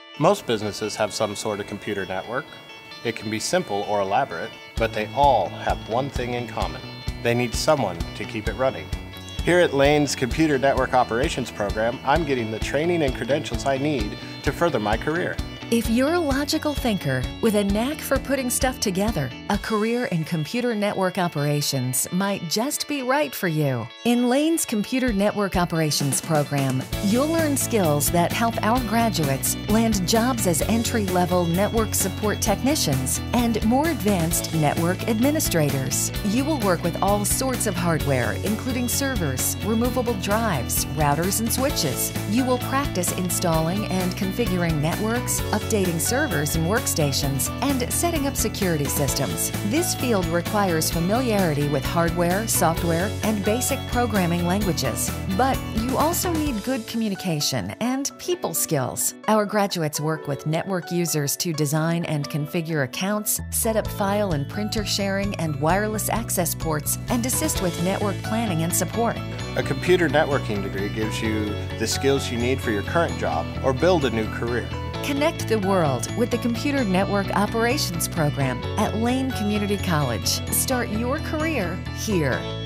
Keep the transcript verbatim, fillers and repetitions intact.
Most businesses have some sort of computer network. It can be simple or elaborate, but they all have one thing in common. They need someone to keep it running. Here at Lane's Computer Network Operations program, I'm getting the training and credentials I need to further my career. If you're a logical thinker with a knack for putting stuff together, a career in computer network operations might just be right for you. In Lane's Computer Network Operations program, you'll learn skills that help our graduates land jobs as entry-level network support technicians and more advanced network administrators. You will work with all sorts of hardware, including servers, removable drives, routers, and switches. You will practice installing and configuring networks, updating servers and workstations, and setting up security systems. This field requires familiarity with hardware, software, and basic programming languages. But you also need good communication and people skills. Our graduates work with network users to design and configure accounts, set up file and printer sharing and wireless access ports, and assist with network planning and support. A computer networking degree gives you the skills you need for your current job or build a new career. Connect the world with the Computer Network Operations program at Lane Community College. Start your career here.